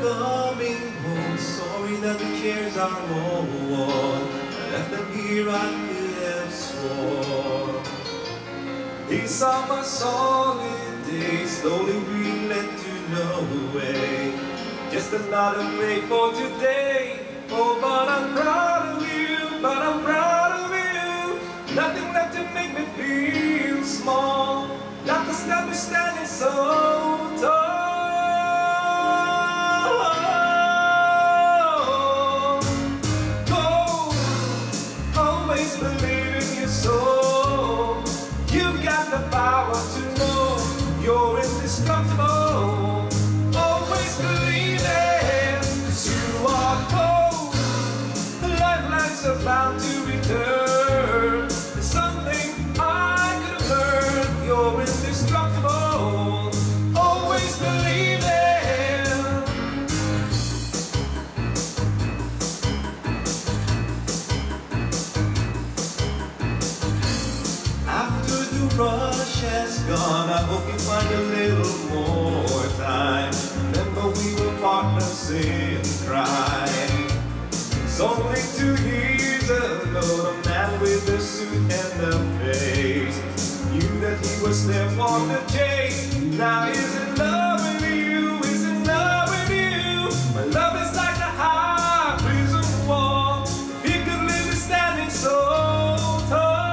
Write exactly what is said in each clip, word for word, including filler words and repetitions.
coming home. Sorry that the cares are all worn. I left them here, I could have sworn. These are my solid days, slowly we let you know away. Just another way for today. Oh, but I'm proud of you, but I'm proud of you. Nothing left to make me feel small. Not to stop me standing so tall. Go, always believe in your soul. You've got the power to know you're indestructible. Always believe it, 'cause you are gold. Lifelines are bound to return. There's something I could have learned. You're indestructible. Always believe it. After the rush has gone, I hope you find a little more time. Remember we were partners in crime. It's only two years ago, the man with the suit and the face knew that he was there for the chase. Now he's in love with you, he's in love with you. My love is like a high prison wall. If he could live it standing so tall.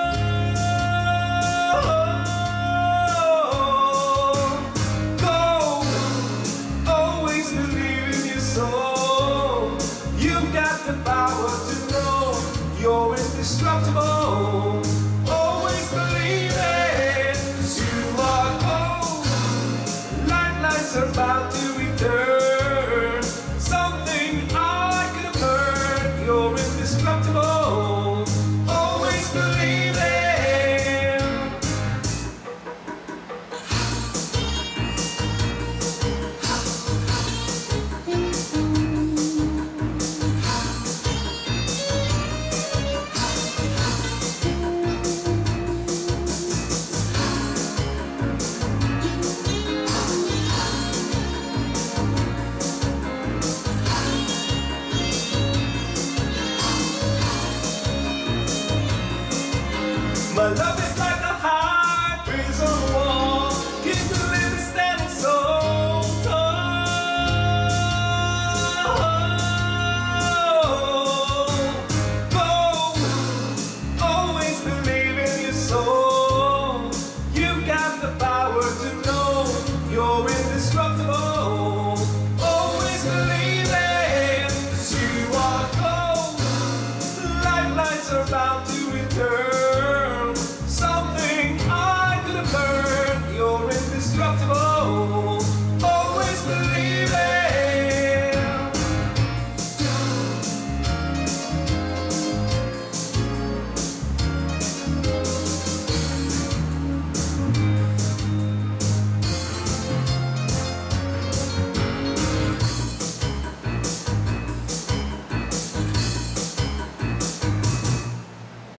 Go, always believe in your soul. You've got the power to know you're indestructible. Always believe it, 'cause you are gold. Lifelines are about to return. Something I could have heard. You're indestructible. Always believe it. My love is like